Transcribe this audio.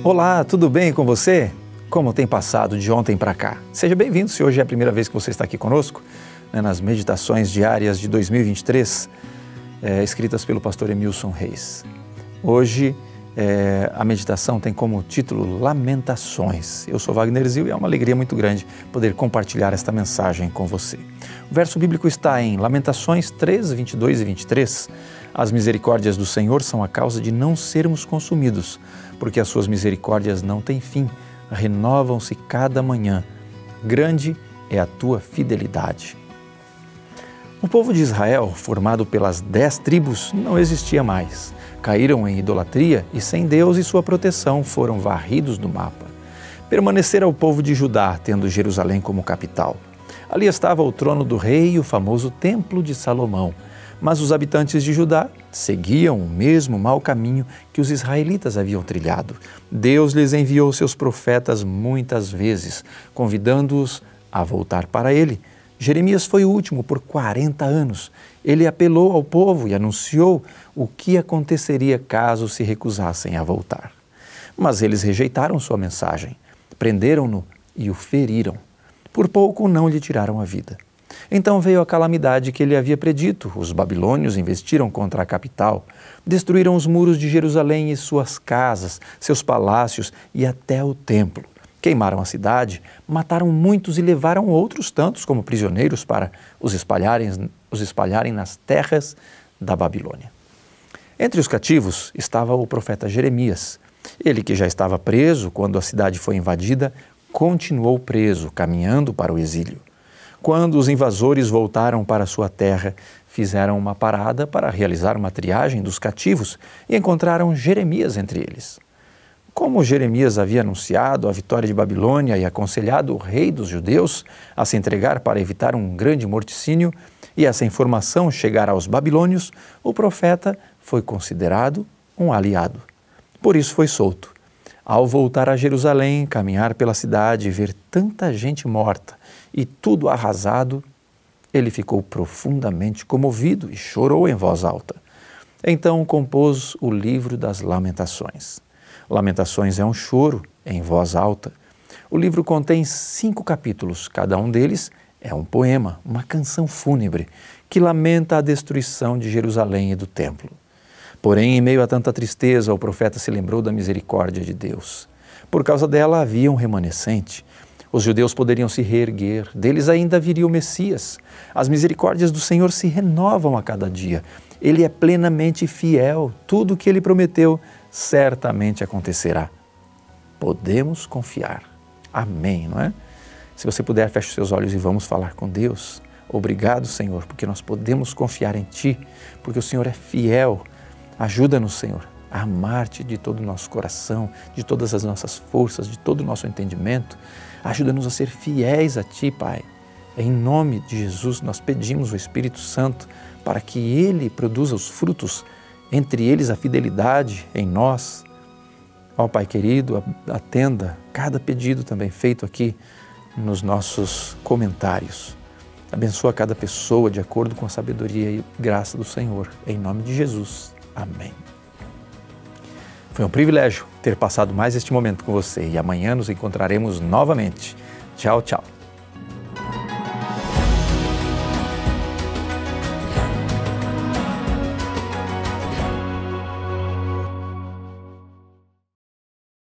Olá, tudo bem com você? Como tem passado de ontem para cá? Seja bem-vindo se hoje é a primeira vez que você está aqui conosco, nas meditações diárias de 2023, escritas pelo pastor Emilson Reis. Hoje a meditação tem como título Lamentações. Eu sou Wagner Zil e é uma alegria muito grande poder compartilhar esta mensagem com você. O verso bíblico está em Lamentações 3, 22 e 23. As misericórdias do Senhor são a causa de não sermos consumidos, porque as suas misericórdias não têm fim, renovam-se cada manhã. Grande é a tua fidelidade. O povo de Israel, formado pelas 10 tribos, não existia mais. Caíram em idolatria e sem Deus e sua proteção foram varridos do mapa. Permanecera o povo de Judá, tendo Jerusalém como capital. Ali estava o trono do rei e o famoso templo de Salomão. Mas os habitantes de Judá seguiam o mesmo mau caminho que os israelitas haviam trilhado. Deus lhes enviou seus profetas muitas vezes, convidando-os a voltar para ele. Jeremias foi o último por 40 anos. Ele apelou ao povo e anunciou o que aconteceria caso se recusassem a voltar. Mas eles rejeitaram sua mensagem, prenderam-no e o feriram. Por pouco não lhe tiraram a vida. Então veio a calamidade que ele havia predito. Os babilônios investiram contra a capital, destruíram os muros de Jerusalém e suas casas, seus palácios e até o templo. Queimaram a cidade, mataram muitos e levaram outros tantos como prisioneiros para os espalharem nas terras da Babilônia. Entre os cativos estava o profeta Jeremias. Ele, que já estava preso quando a cidade foi invadida, continuou preso, caminhando para o exílio. Quando os invasores voltaram para sua terra, fizeram uma parada para realizar uma triagem dos cativos e encontraram Jeremias entre eles. Como Jeremias havia anunciado a vitória de Babilônia e aconselhado o rei dos judeus a se entregar para evitar um grande morticínio, e essa informação chegar aos babilônios, o profeta foi considerado um aliado. Por isso foi solto. Ao voltar a Jerusalém, caminhar pela cidade e ver tanta gente morta e tudo arrasado, ele ficou profundamente comovido e chorou em voz alta. Então compôs o livro das Lamentações. Lamentações é um choro em voz alta. O livro contém 5 capítulos, cada um deles é um poema, uma canção fúnebre, que lamenta a destruição de Jerusalém e do templo. Porém, em meio a tanta tristeza, o profeta se lembrou da misericórdia de Deus. Por causa dela havia um remanescente. Os judeus poderiam se reerguer, deles ainda viria o Messias. As misericórdias do Senhor se renovam a cada dia. Ele é plenamente fiel, tudo o que ele prometeu certamente acontecerá. Podemos confiar. Amém, não é? Se você puder, feche os seus olhos e vamos falar com Deus. Obrigado, Senhor, porque nós podemos confiar em Ti, porque o Senhor é fiel. Ajuda-nos, Senhor, a amar-te de todo o nosso coração, de todas as nossas forças, de todo o nosso entendimento. Ajuda-nos a ser fiéis a Ti, Pai. Em nome de Jesus, nós pedimos o Espírito Santo para que Ele produza os frutos, entre eles a fidelidade em nós. Ó Pai querido, atenda cada pedido também feito aqui nos nossos comentários. Abençoa cada pessoa de acordo com a sabedoria e graça do Senhor. Em nome de Jesus. Amém. Foi um privilégio ter passado mais este momento com você e amanhã nos encontraremos novamente. Tchau, tchau.